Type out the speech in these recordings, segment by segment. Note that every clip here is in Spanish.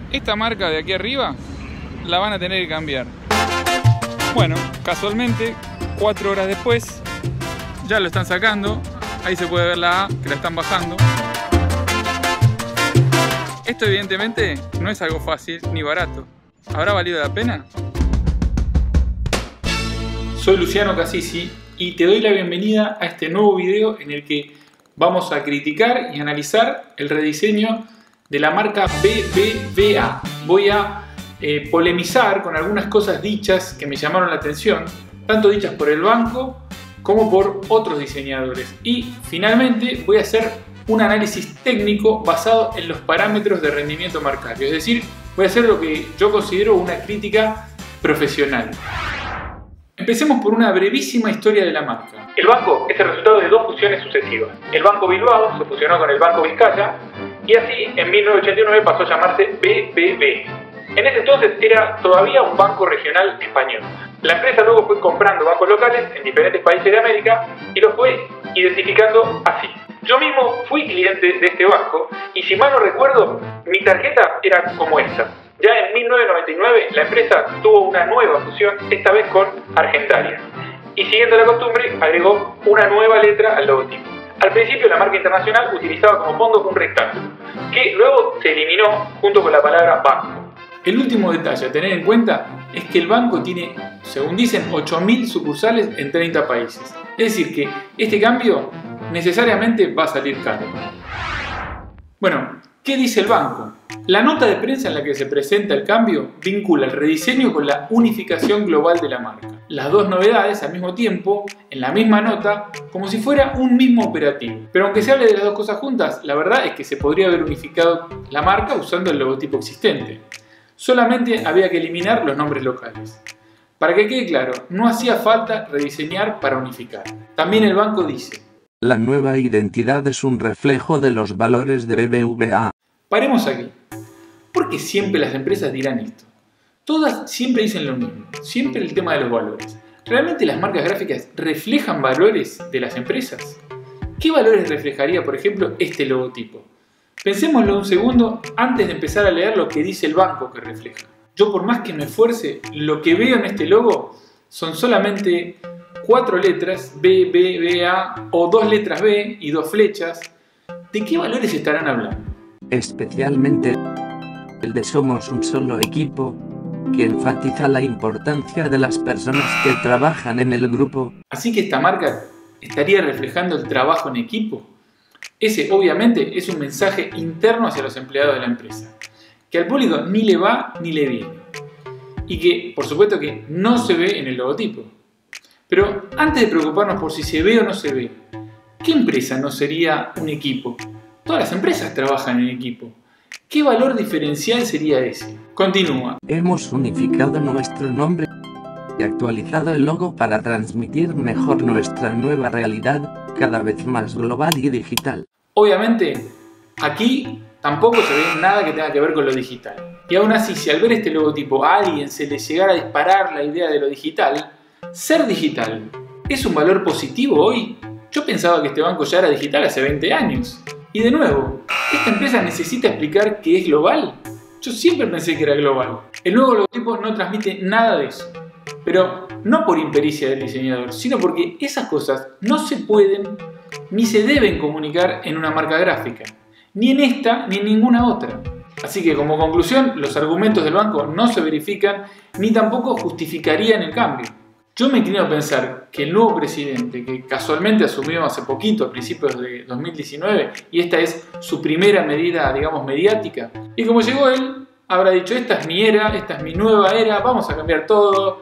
esta marca de aquí arriba la van a tener que cambiar. Bueno, casualmente 4 horas después ya lo están sacando. Ahí se puede ver la A, que la están bajando. Esto evidentemente no es algo fácil ni barato. ¿Habrá valido la pena? Soy Luciano Casisi y te doy la bienvenida a este nuevo video en el que vamos a criticar y analizar el rediseño de la marca BBVA. Voy a polemizar con algunas cosas dichas que me llamaron la atención, tanto dichas por el banco como por otros diseñadores. Y finalmente voy a hacer un análisis técnico basado en los parámetros de rendimiento marcario. Es decir, voy a hacer lo que yo considero una crítica profesional. Empecemos por una brevísima historia de la marca. El banco es el resultado de dos fusiones sucesivas. El Banco Bilbao se fusionó con el Banco Vizcaya y así en 1989 pasó a llamarse BBV. En ese entonces era todavía un banco regional español. La empresa luego fue comprando bancos locales en diferentes países de América y los fue identificando así. Yo mismo fui cliente de este banco y si mal no recuerdo, mi tarjeta era como esta. Ya en 1999 la empresa tuvo una nueva fusión, esta vez con Argentaria. Y siguiendo la costumbre, agregó una nueva letra al logotipo. Al principio la marca internacional utilizaba como fondo un rectángulo, que luego se eliminó junto con la palabra banco. El último detalle a tener en cuenta es que el banco tiene, según dicen, 8.000 sucursales en 30 países. Es decir que este cambio necesariamente va a salir caro. Bueno, ¿qué dice el banco? La nota de prensa en la que se presenta el cambio vincula el rediseño con la unificación global de la marca. Las dos novedades al mismo tiempo, en la misma nota, como si fuera un mismo operativo. Pero aunque se hable de las dos cosas juntas, la verdad es que se podría haber unificado la marca usando el logotipo existente. Solamente había que eliminar los nombres locales. Para que quede claro, no hacía falta rediseñar para unificar. También el banco dice: la nueva identidad es un reflejo de los valores de BBVA. Paremos aquí. ¿Por qué siempre las empresas dirán esto? Todas siempre dicen lo mismo, siempre el tema de los valores. ¿Realmente las marcas gráficas reflejan valores de las empresas? ¿Qué valores reflejaría, por ejemplo, este logotipo? Pensémoslo un segundo antes de empezar a leer lo que dice el banco que refleja. Yo, por más que me esfuerce, lo que veo en este logo son solamente 4 letras, B, B, B, A, o 2 letras B y 2 flechas. ¿De qué valores estarán hablando? Especialmente el de somos un solo equipo, que enfatiza la importancia de las personas que trabajan en el grupo. Así que esta marca estaría reflejando el trabajo en equipo. Ese obviamente es un mensaje interno hacia los empleados de la empresa, que al público ni le va ni le viene, y que por supuesto que no se ve en el logotipo. Pero antes de preocuparnos por si se ve o no se ve, ¿qué empresa no sería un equipo? Todas las empresas trabajan en equipo. ¿Qué valor diferencial sería ese? Continúa. Hemos unificado nuestro nombre y actualizado el logo para transmitir mejor nuestra nueva realidad, cada vez más global y digital. Obviamente, aquí tampoco se ve nada que tenga que ver con lo digital. Y aún así, si al ver este logotipo a alguien se le llegara a disparar la idea de lo digital, ser digital, ¿es un valor positivo hoy? Yo pensaba que este banco ya era digital hace 20 años. Y de nuevo, ¿esta empresa necesita explicar que es global? Yo siempre pensé que era global. El nuevo logotipo no transmite nada de eso. Pero no por impericia del diseñador, sino porque esas cosas no se pueden ni se deben comunicar en una marca gráfica. Ni en esta ni en ninguna otra. Así que como conclusión, los argumentos del banco no se verifican ni tampoco justificarían el cambio. Yo me inclino a pensar que el nuevo presidente, que casualmente asumió hace poquito, a principios de 2019, y esta es su primera medida, digamos, mediática, y como llegó él, habrá dicho: esta es mi era, esta es mi nueva era, vamos a cambiar todo.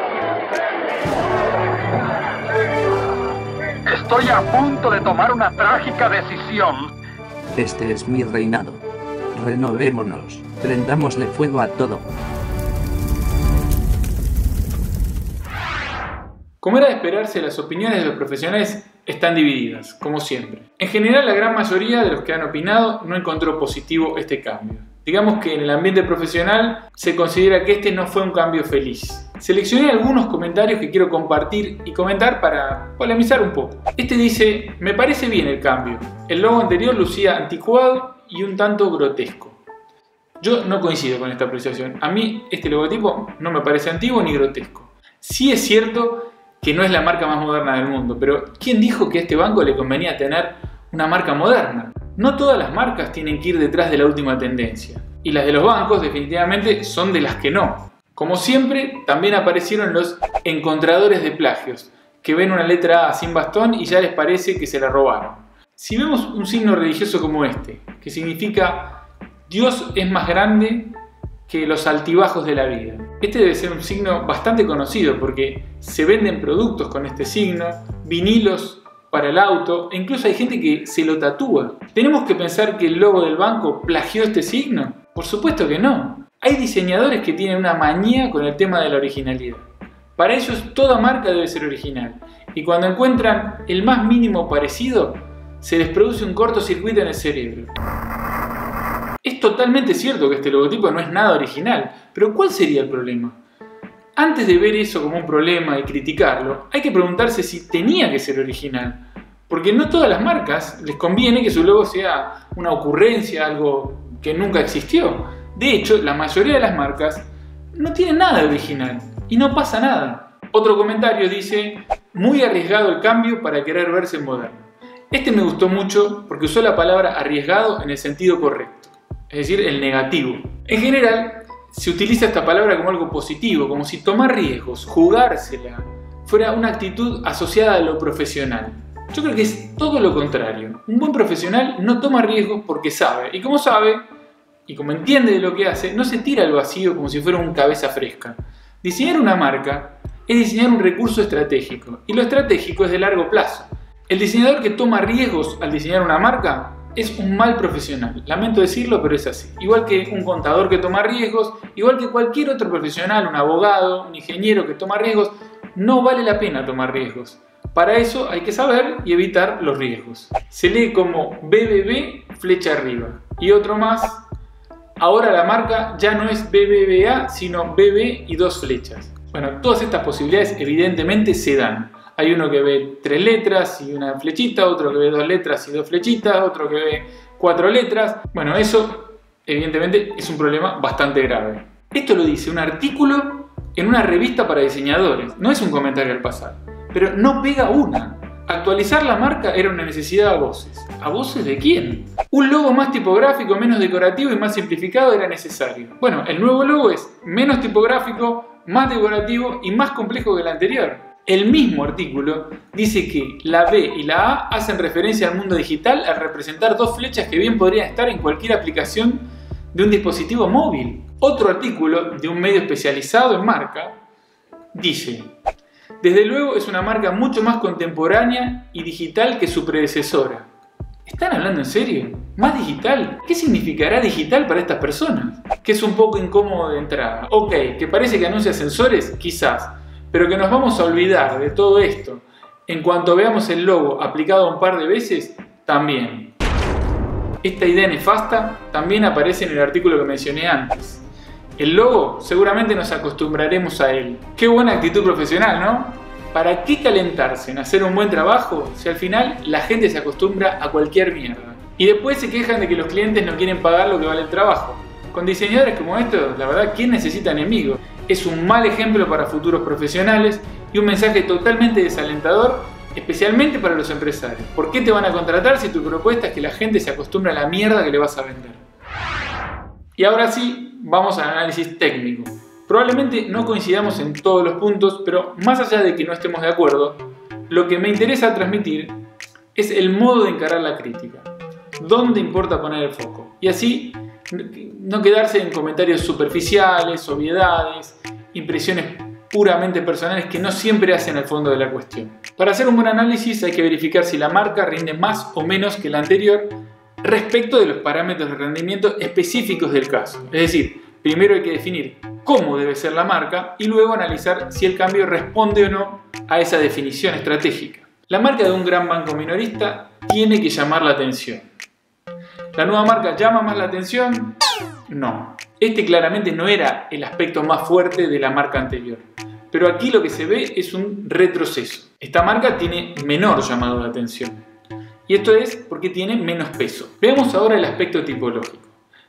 Estoy a punto de tomar una trágica decisión. Este es mi reinado. Renovémonos, prendámosle fuego a todo. Como era de esperarse, las opiniones de los profesionales están divididas, como siempre. En general, la gran mayoría de los que han opinado no encontró positivo este cambio. Digamos que en el ambiente profesional se considera que este no fue un cambio feliz. Seleccioné algunos comentarios que quiero compartir y comentar para polemizar un poco. Este dice: me parece bien el cambio. El logo anterior lucía anticuado y un tanto grotesco. Yo no coincido con esta apreciación. A mí este logotipo no me parece antiguo ni grotesco. Sí es cierto que no es la marca más moderna del mundo, pero ¿quién dijo que a este banco le convenía tener una marca moderna? No todas las marcas tienen que ir detrás de la última tendencia. Y las de los bancos definitivamente son de las que no. Como siempre, también aparecieron los encontradores de plagios, que ven una letra A sin bastón y ya les parece que se la robaron. Si vemos un signo religioso como este, que significa Dios es más grande que los altibajos de la vida. Este debe ser un signo bastante conocido porque se venden productos con este signo, vinilos para el auto e incluso hay gente que se lo tatúa. ¿Tenemos que pensar que el logo del banco plagió este signo? Por supuesto que no. Hay diseñadores que tienen una manía con el tema de la originalidad. Para ellos toda marca debe ser original y cuando encuentran el más mínimo parecido se les produce un cortocircuito en el cerebro. Es totalmente cierto que este logotipo no es nada original, pero ¿cuál sería el problema? Antes de ver eso como un problema y criticarlo, hay que preguntarse si tenía que ser original. Porque no todas las marcas les conviene que su logo sea una ocurrencia, algo que nunca existió. De hecho, la mayoría de las marcas no tienen nada de original y no pasa nada. Otro comentario dice, muy arriesgado el cambio para querer verse moderno. Este me gustó mucho porque usó la palabra arriesgado en el sentido correcto, es decir, el negativo. En general, se utiliza esta palabra como algo positivo, como si tomar riesgos, jugársela, fuera una actitud asociada a lo profesional. Yo creo que es todo lo contrario. Un buen profesional no toma riesgos porque sabe, y como sabe, y como entiende de lo que hace, no se tira al vacío como si fuera un cabeza fresca. Diseñar una marca es diseñar un recurso estratégico, y lo estratégico es de largo plazo. El diseñador que toma riesgos al diseñar una marca es un mal profesional. Lamento decirlo, pero es así. Igual que un contador que toma riesgos, igual que cualquier otro profesional, un abogado, un ingeniero que toma riesgos, no vale la pena tomar riesgos. Para eso hay que saber y evitar los riesgos. Se lee como BBB flecha arriba. Y otro más, ahora la marca ya no es BBVA, sino BB y 2 flechas. Bueno, todas estas posibilidades evidentemente se dan. Hay uno que ve 3 letras y una flechita, otro que ve 2 letras y 2 flechitas, otro que ve 4 letras. Bueno, eso evidentemente es un problema bastante grave. Esto lo dice un artículo en una revista para diseñadores, no es un comentario al pasar, pero no pega una. Actualizar la marca era una necesidad a voces. ¿A voces de quién? Un logo más tipográfico, menos decorativo y más simplificado era necesario. Bueno, el nuevo logo es menos tipográfico, más decorativo y más complejo que el anterior. El mismo artículo dice que la B y la A hacen referencia al mundo digital al representar 2 flechas que bien podrían estar en cualquier aplicación de un dispositivo móvil. Otro artículo de un medio especializado en marca dice: desde luego es una marca mucho más contemporánea y digital que su predecesora. ¿Están hablando en serio? ¿Más digital? ¿Qué significará digital para estas personas? Que es un poco incómodo de entrada. Ok, que parece que anuncia sensores, quizás, pero que nos vamos a olvidar de todo esto en cuanto veamos el logo aplicado un par de veces, también. Esta idea nefasta también aparece en el artículo que mencioné antes. El logo, seguramente nos acostumbraremos a él. Qué buena actitud profesional, ¿no? ¿Para qué calentarse en hacer un buen trabajo si al final la gente se acostumbra a cualquier mierda? Y después se quejan de que los clientes no quieren pagar lo que vale el trabajo. Con diseñadores como estos, la verdad, ¿quién necesita enemigos? Es un mal ejemplo para futuros profesionales y un mensaje totalmente desalentador, especialmente para los empresarios. ¿Por qué te van a contratar si tu propuesta es que la gente se acostumbre a la mierda que le vas a vender? Y ahora sí, vamos al análisis técnico. Probablemente no coincidamos en todos los puntos, pero más allá de que no estemos de acuerdo, lo que me interesa transmitir es el modo de encarar la crítica. ¿Dónde importa poner el foco? Y así no quedarse en comentarios superficiales, obviedades, impresiones puramente personales que no siempre hacen el fondo de la cuestión. Para hacer un buen análisis hay que verificar si la marca rinde más o menos que la anterior respecto de los parámetros de rendimiento específicos del caso. Es decir, primero hay que definir cómo debe ser la marca y luego analizar si el cambio responde o no a esa definición estratégica. La marca de un gran banco minorista tiene que llamar la atención. ¿La nueva marca llama más la atención? No. Este claramente no era el aspecto más fuerte de la marca anterior. Pero aquí lo que se ve es un retroceso. Esta marca tiene menor llamado de atención. Y esto es porque tiene menos peso. Veamos ahora el aspecto tipológico.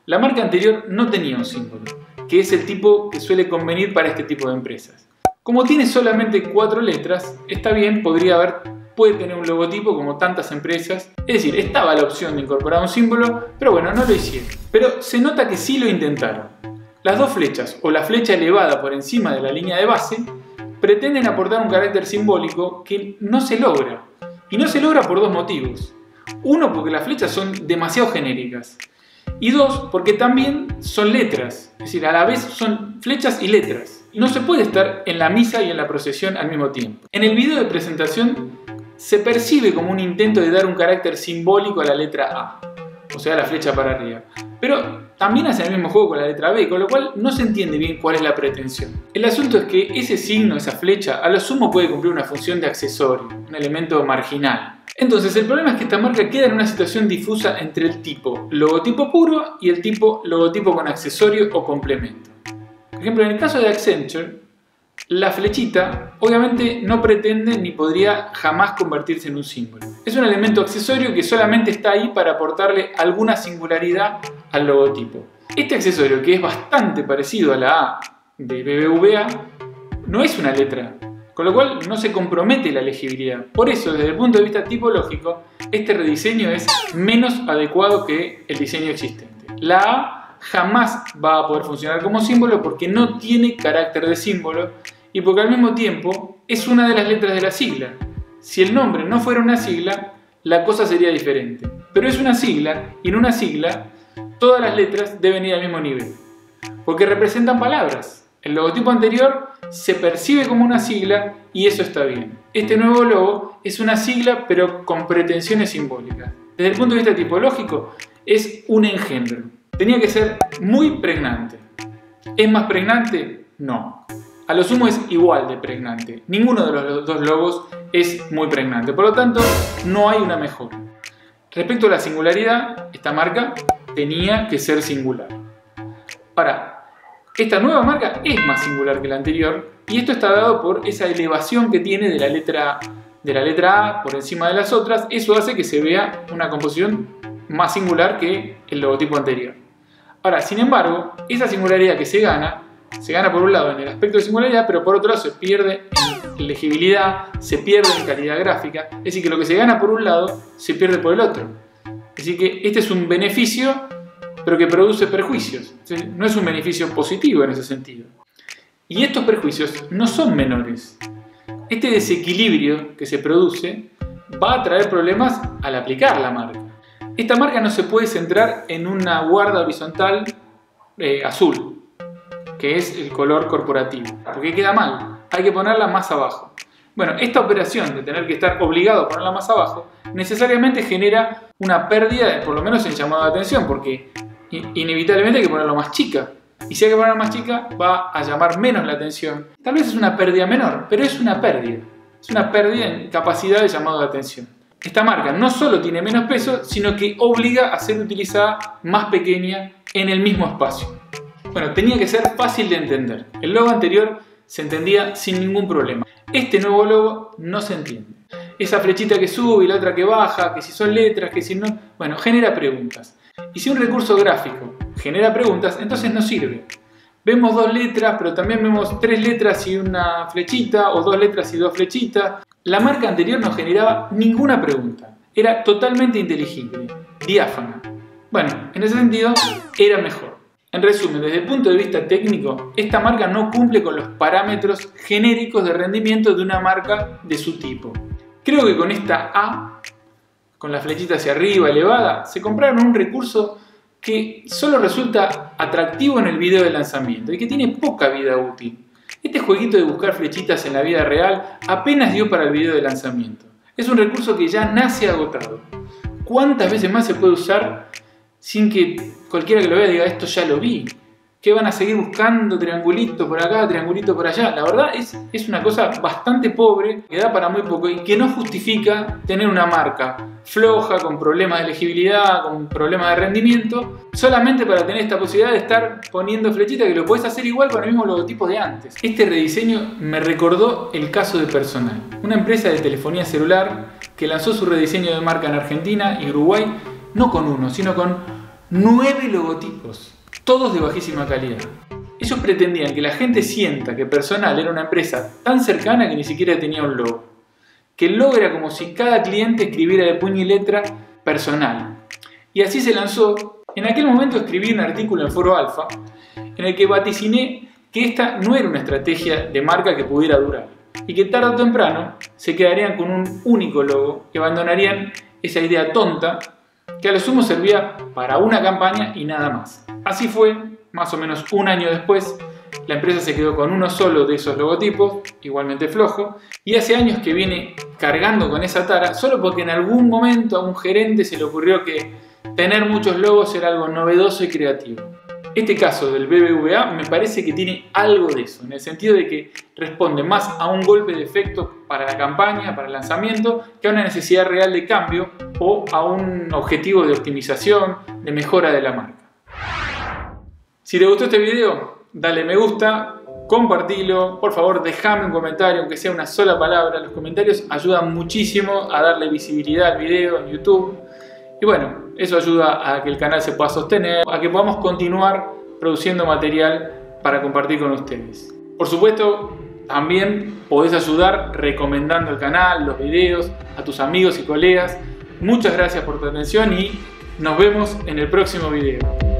La marca anterior no tenía un símbolo, que es el tipo que suele convenir para este tipo de empresas. Como tiene solamente 4 letras, está bien, puede tener un logotipo como tantas empresas. Es decir, estaba la opción de incorporar un símbolo, pero bueno, no lo hicieron. Pero se nota que sí lo intentaron. Las 2 flechas o la flecha elevada por encima de la línea de base pretenden aportar un carácter simbólico que no se logra. Y no se logra por 2 motivos. 1, porque las flechas son demasiado genéricas. Y 2, porque también son letras. Es decir, a la vez son flechas y letras. No se puede estar en la misa y en la procesión al mismo tiempo. En el video de presentación se percibe como un intento de dar un carácter simbólico a la letra A, o sea, la flecha para arriba. Pero también hace el mismo juego con la letra B, con lo cual no se entiende bien cuál es la pretensión. El asunto es que ese signo, esa flecha, a lo sumo puede cumplir una función de accesorio, un elemento marginal. Entonces el problema es que esta marca queda en una situación difusa entre el tipo logotipo puro y el tipo logotipo con accesorio o complemento. Por ejemplo, en el caso de Accenture, la flechita obviamente no pretende ni podría jamás convertirse en un símbolo. Es un elemento accesorio que solamente está ahí para aportarle alguna singularidad al logotipo. Este accesorio, que es bastante parecido a la A de BBVA, no es una letra, con lo cual no se compromete la legibilidad. Por eso, desde el punto de vista tipológico, este rediseño es menos adecuado que el diseño existente. La A jamás va a poder funcionar como símbolo porque no tiene carácter de símbolo y porque al mismo tiempo es una de las letras de la sigla. Si el nombre no fuera una sigla, la cosa sería diferente. Pero es una sigla y en una sigla todas las letras deben ir al mismo nivel, porque representan palabras. El logotipo anterior se percibe como una sigla y eso está bien. Este nuevo logo es una sigla pero con pretensiones simbólicas. Desde el punto de vista tipológico es un engendro. Tenía que ser muy pregnante. ¿Es más pregnante? No. A lo sumo es igual de pregnante. Ninguno de los 2 logos es muy pregnante. Por lo tanto, no hay una mejora. Respecto a la singularidad, esta marca tenía que ser singular. Ahora, esta nueva marca es más singular que la anterior y esto está dado por esa elevación que tiene de la letra A por encima de las otras. Eso hace que se vea una composición más singular que el logotipo anterior. Ahora, sin embargo, esa singularidad que se gana por un lado en el aspecto de singularidad, pero por otro lado se pierde en legibilidad, se pierde en calidad gráfica. Es decir, que lo que se gana por un lado se pierde por el otro. Es decir, que este es un beneficio, pero que produce perjuicios. No es un beneficio positivo en ese sentido. Y estos perjuicios no son menores. Este desequilibrio que se produce va a traer problemas al aplicar la marca. Esta marca no se puede centrar en una guarda horizontal azul, que es el color corporativo, porque queda mal, hay que ponerla más abajo. Bueno, esta operación de tener que estar obligado a ponerla más abajo necesariamente genera una pérdida, por lo menos en llamado de atención, porque inevitablemente hay que ponerlo más chica. Y si hay que ponerlo más chica, va a llamar menos la atención. Tal vez es una pérdida menor, pero es una pérdida. Es una pérdida en capacidad de llamado de atención. Esta marca no solo tiene menos peso, sino que obliga a ser utilizada más pequeña en el mismo espacio. Bueno, tenía que ser fácil de entender. El logo anterior se entendía sin ningún problema. Este nuevo logo no se entiende. Esa flechita que sube y la otra que baja, que si son letras, que si no... Bueno, genera preguntas. Y si un recurso gráfico genera preguntas, entonces no sirve. Vemos 2 letras, pero también vemos 3 letras y una flechita, o 2 letras y 2 flechitas. La marca anterior no generaba ninguna pregunta. Era totalmente inteligible, diáfana. Bueno, en ese sentido, era mejor. En resumen, desde el punto de vista técnico, esta marca no cumple con los parámetros genéricos de rendimiento de una marca de su tipo. Creo que con esta A, con la flechita hacia arriba elevada, se compraron un recurso que solo resulta atractivo en el video de lanzamiento y que tiene poca vida útil. Este jueguito de buscar flechitas en la vida real apenas dio para el video de lanzamiento. Es un recurso que ya nace agotado. ¿Cuántas veces más se puede usar sin que cualquiera que lo vea diga esto ya lo vi? ¿Qué van a seguir buscando triangulito por acá, triangulito por allá? La verdad es una cosa bastante pobre, que da para muy poco y que no justifica tener una marca floja, con problemas de legibilidad, con problemas de rendimiento, solamente para tener esta posibilidad de estar poniendo flechitas que lo podés hacer igual con el mismo logotipo de antes. Este rediseño me recordó el caso de Personal, una empresa de telefonía celular que lanzó su rediseño de marca en Argentina y Uruguay no con 1, sino con 9 logotipos, todos de bajísima calidad. Ellos pretendían que la gente sienta que Personal era una empresa tan cercana que ni siquiera tenía un logo. Que el logo era como si cada cliente escribiera de puño y letra Personal. Y así se lanzó. En aquel momento escribí un artículo en Foro Alfa en el que vaticiné que esta no era una estrategia de marca que pudiera durar y que tarde o temprano se quedarían con un único logo y abandonarían esa idea tonta que a lo sumo servía para una campaña y nada más. Así fue, más o menos un año después, la empresa se quedó con uno solo de esos logotipos, igualmente flojo, y hace años que viene cargando con esa tara solo porque en algún momento a un gerente se le ocurrió que tener muchos logos era algo novedoso y creativo. Este caso del BBVA me parece que tiene algo de eso, en el sentido de que responde más a un golpe de efecto para la campaña, para el lanzamiento, que a una necesidad real de cambio o a un objetivo de optimización, de mejora de la marca. Si te gustó este video, dale me gusta, compartilo, por favor déjame un comentario, aunque sea una sola palabra. Los comentarios ayudan muchísimo a darle visibilidad al video en YouTube. Y bueno, eso ayuda a que el canal se pueda sostener, a que podamos continuar produciendo material para compartir con ustedes. Por supuesto, también podés ayudar recomendando el canal, los videos, a tus amigos y colegas. Muchas gracias por tu atención y nos vemos en el próximo video.